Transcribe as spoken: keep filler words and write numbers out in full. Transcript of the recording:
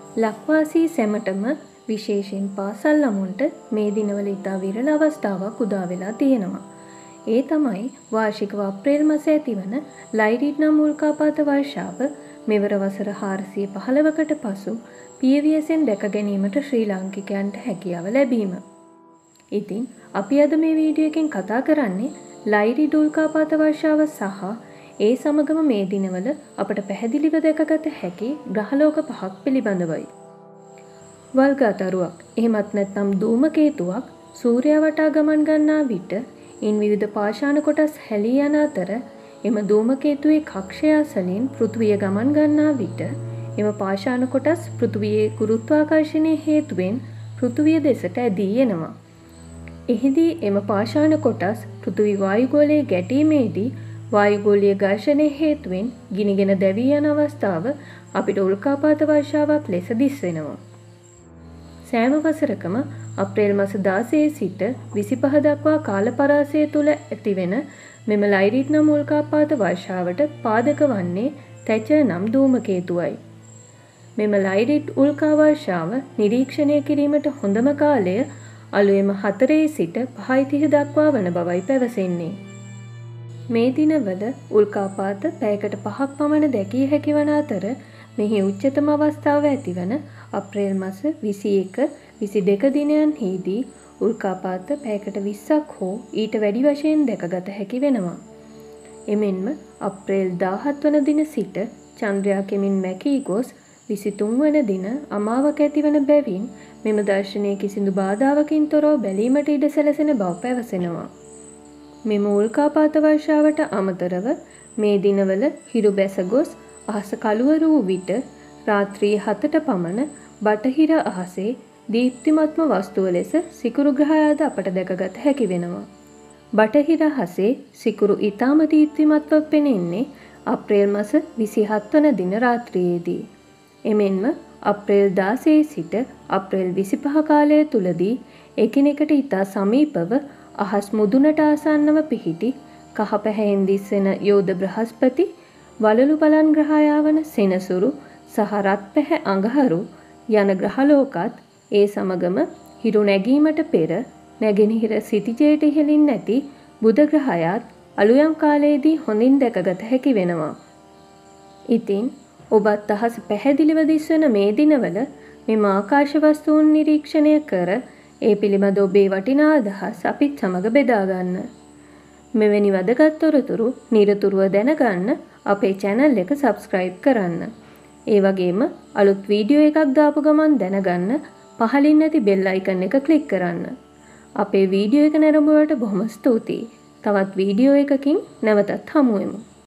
ලක්වාසී සැමටම විශේෂයෙන් පාසල් ළමුන්ට මේ දිනවල ඉතා විරල අවස්ථාවක් උදා වෙලා තියෙනවා. ඒ තමයි වාර්ෂිකව අප්‍රේල් මාසයේ ඇතිවන ලයිරිඩ් නම් උල්කාපාත වර්ෂාව මෙවර වසර හාරසිය පහළොවකට පසු පියවියසෙන් දැක ගැනීමට ශ්‍රී ලාංකිකයන්ට හැකියාව ලැබීම. ඉතින් අපි අද මේ වීඩියෝ එකෙන් කතා කරන්නේ ලයිරිඩ් උල්කාපාත වර්ෂාව සහ ඒ සමගම මේ දිනවල අපට පැහැදිලිව දැකගත හැකි ග්‍රහලෝක පහක් පිළිබඳවයි. වල්ගතරුවක් එහෙමත් නැත්නම් ධූමකේතුවක් සූර්යයා වටා ගමන් ගන්නා විට ඉන් විවිධ පාෂාණ කොටස් හැලී යන අතර එම ධූමකේතුවේ කක්ෂය අසලින් පෘථිවිය ගමන් ගන්නා විට එම පාෂාණ කොටස් පෘථිවියේ ගුරුත්වාකර්ෂණය හේතුවෙන් පෘථිවිය දෙසට ඇදී එනවා. එහිදී එම පාෂාණ කොටස් පෘථිවි වායුගෝලයේ ගැටීමේදී වායුගෝලීය ඝර්ෂණය හේතුවෙන් ගිනිගෙන දැවී යන අවස්ථාව අපිට උල්කාපාත වර්ෂාවක් ලෙස දිස්වෙනවා. සෑම වසරකම අප්‍රේල් මාස දාසය සිට විසිපහ දක්වා කාල පරාසය තුල ඇතිවෙන මෙම ලයිරිඩ් නම් උල්කාපාත වර්ෂාවට පාදක වන්නේ තැචර් නම් ධූමකේතුවයි. මෙම ලයිරිඩ් උල්කා වර්ෂාව නිරීක්ෂණය කිරීමට හොඳම කාලය අලුයම හතරේ සිට පහයි තිහ දක්වා වන බවයි පැවසෙන්නේ. මේ දිනවල උල්කාපාත පැයකට පහක් පමණ දැකිය හැකි වන අතර මෙහි උච්චතම අවස්ථාව ඇතිවන අප්‍රේල් මාස විසි එක විසි දෙක දිනයන්හිදී උල්කාපාත පැයකට විස්සක් හෝ ඊට වැඩි වශයෙන් දැකගත හැකි වෙනවා. එමෙන්ම අප්‍රේල් දාහත් වන දින සිට චන්ද්‍රයා කෙමින් මැකී ගොස් විසි තුන් වන දින අමාවක ඇතිවන බැවින් මෙම දර්ශනය කිසිදු බාධාවකින් තොරව බැලීමට ඉඩ සැලසෙන බව පැවසෙනවා. මෙම උල්කාපාත වර්ෂාවට අමතරව මේ දිනවල හිරු බැස ගොස් අහස කළුවර වූ විට රාත්‍රී හතට පමණ බටහිර අහසේ දීප්තිමත්ම වස්තුව ලෙස සිකුරු ග්‍රහයාද අපට දැකගත හැකි වෙනවා. බටහිර අහසේ සිකුරු ඊටම දීප්තිමත්ව පෙනෙන්නේ අප්‍රේල් මාස විසිහත් වන දින රාත්‍රියේදී. එමෙන්ම අප්‍රේල් දාසය සිට අප්‍රේල් විසිපහ කාලය තුලදී එකිනෙකට ඉතා සමීපව අහස් මුදුනට ආසන්නව පිහිටි කහ පැහැයෙන් දිස්වෙන යෝධ බ්‍රහස්පති වලලු බලන් ග්‍රහයාවන සෙනසුරු සහ රත් පැහැ අඟහරු යන ග්‍රහලෝකත් ඒ සමගම හිරු නැගීමට පෙර නැගෙනහිර සිටිජයට ඉහළින් නැති බුධ ග්‍රහයාත් අලුයම් කාලයේදී හොඳින් දැකගත හැකි වෙනවා. ඉතින් ඔබත් අහස පැහැදිලිව දිස්වන මේ දිනවල මෙම ආකාශ වස්තුන් නිරීක්ෂණය කර ඒ පිළිබඳ ඔබේ වටිනා අදහස් අපිත් සමග බෙදා ගන්න. මෙවැනි වැදගත් තොරතුරු නිරතුරුව දැනගන්න අපේ channel එක subscribe කරන්න. ඒ වගේම අලුත් වීඩියෝ එකක් දාපු ගමන් දැනගන්න පහළින් නැති bell icon එක click කරන්න. අපේ වීඩියෝ එක නැරඹුවට බොහොම ස්තුතියි. තවත් වීඩියෝ එකකින් නැවතත් හමු වෙමු.